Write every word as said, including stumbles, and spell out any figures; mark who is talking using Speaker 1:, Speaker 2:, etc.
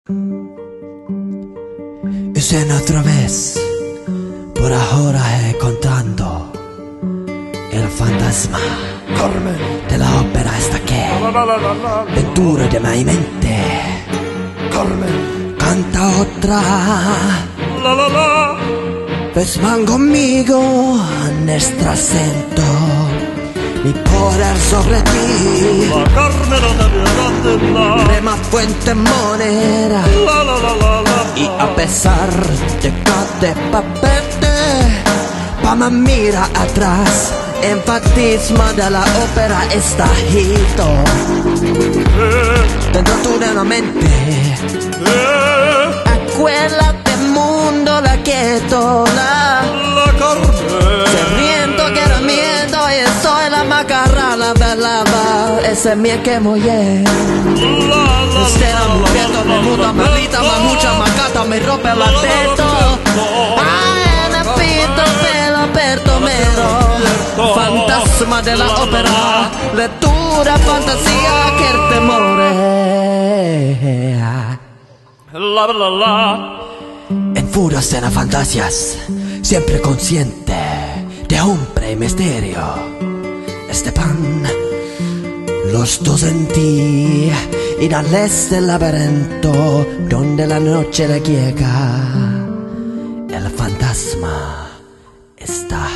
Speaker 1: Escena otra vez, por ahora eh, contando el fantasma
Speaker 2: Carmen,
Speaker 1: de la ópera hasta que
Speaker 2: la la la la la,
Speaker 1: ventura de mi mente
Speaker 2: Carmen,
Speaker 1: canta otra
Speaker 2: la la la,
Speaker 1: vez van conmigo nuestro acento, mi poder sobre ti,
Speaker 2: la Carmen de la
Speaker 1: crema fuente monera,
Speaker 2: la la la la la,
Speaker 1: y a pesar de cada papete, Pama mira atrás, enfatisma de la ópera está hito, dentro tu de la mente, acuérdate mundo la quieto, la,
Speaker 2: la Carmen,
Speaker 1: Sarmiento que era miedo y soy la macarrana de lava, ese mie que moye. Estela muriendo, me muda, me grita, me mucha, me cata, me rompe la teto. Ay, me pito, pelo, aperto, mero. Fantasma de la ópera, lettura, fantasía, que el temore.
Speaker 2: la la la,
Speaker 1: En furia escena fantasias, siempre consciente de hombre y misterio. Esteban, los dos en ti, y al este del laberinto, donde la noche le llega, el fantasma está